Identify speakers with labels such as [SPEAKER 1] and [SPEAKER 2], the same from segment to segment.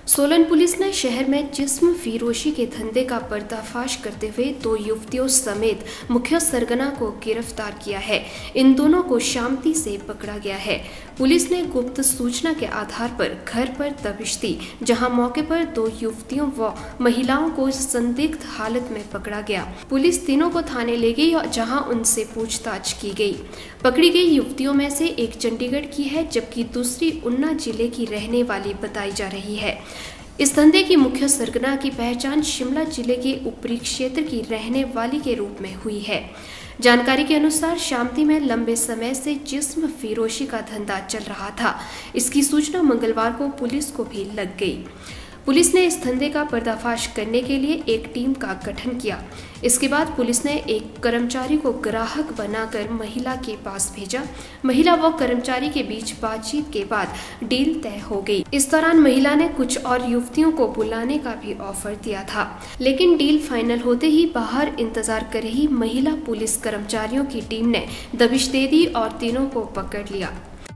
[SPEAKER 1] Solan police ने शहर में जिस्म फरोशी के धंधे का पर्दाफाश करते हुए 2 युवतियों समेत मुख्य सरगना को गिरफ्तार किया है। इन दोनों को शामती से पकड़ा गया है। पुलिस ने गुप्त सूचना के आधार पर घर पर दबिश दी, जहां मौके पर 2 युवतियों व महिलाओं को संदिग्ध हालत में पकड़ा गया। पुलिस तीनों को थाने ले गई, जहां उनसे पूछताछ की गई। पकड़ी गई युवतियों में से एक चंडीगढ़ की है, जबकि दूसरी उन्ना जिले की रहने वाली बताई जा रही है। इस धंधे की मुख्य सरगना की पहचान शिमला जिले के ऊपरी क्षेत्र की रहने वाली के रूप में हुई है। जानकारी के अनुसार शामती में लंबे समय से जिस्म फरोशी का धंधा चल रहा था। इसकी सूचना मंगलवार को पुलिस को भी लग गई। पुलिस ने इस धंधे का पर्दाफाश करने के लिए एक टीम का गठन किया। इसके बाद पुलिस ने एक कर्मचारी को ग्राहक बनाकर महिला के पास भेजा। महिला व कर्मचारी के बीच बातचीत के बाद डील तय हो गई। इस दौरान महिला ने कुछ और युवतियों को बुलाने का भी ऑफर दिया था, लेकिन डील फाइनल होते ही बाहर इंतजार कर रही महिला पुलिस कर्मचारियों की टीम ने दबिश दे दी और तीनों को पकड़ लिया।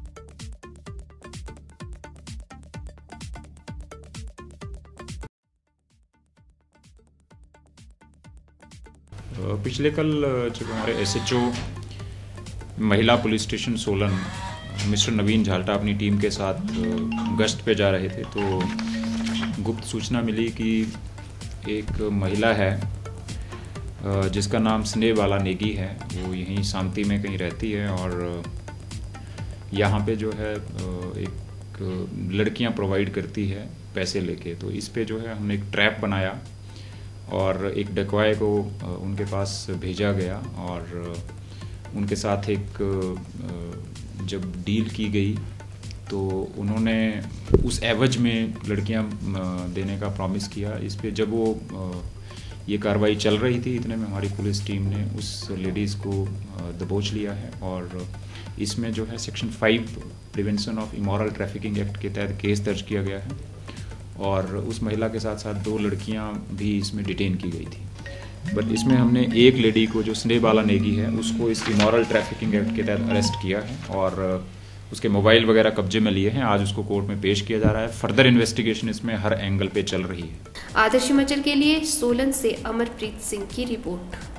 [SPEAKER 2] पिछले कल जब हमारे एसएचओ महिला police station Solan mister Naveen Jhalta अपनी टीम के साथ गश्त पे जा रहे थे, तो गुप्त सूचना मिली कि एक महिला है जिसका नाम स्नेह बाला नेगी है। वो यहीं शामती में कहीं रहती है और यहाँ पे जो है एक लड़कियाँ प्रोवाइड करती है पैसे लेके। तो इस पे जो है हमने एक ट्रैप बनाया और एक डकवाए को उनके पास भेजा गया और उनके साथ एक जब डील की गई तो उन्होंने उस एवज में लड़कियां देने का प्रॉमिस किया। इस पे जब वो ये कार्रवाई चल रही थी, इतने में हमारी पुलिस टीम ने उस लेडीज़ को दबोच लिया है और इसमें जो है section 5 prevention of immoral trafficking act के तहत केस दर्ज किया गया है और उस महिला के साथ साथ 2 लड़कियां भी इसमें डिटेन की गई थी। बट इसमें हमने एक लेडी को जो स्नेह बाला नेगी है उसको इस इमोरल ट्रैफिकिंग एक्ट के तहत अरेस्ट किया है और उसके मोबाइल वगैरह कब्जे में लिए हैं। आज उसको कोर्ट में पेश किया जा रहा है। फर्दर इन्वेस्टिगेशन इसमें हर एंगल पे चल रही है।
[SPEAKER 1] आदर्श हिमाचल के लिए सोलन से अमरप्रीत सिंह की रिपोर्ट।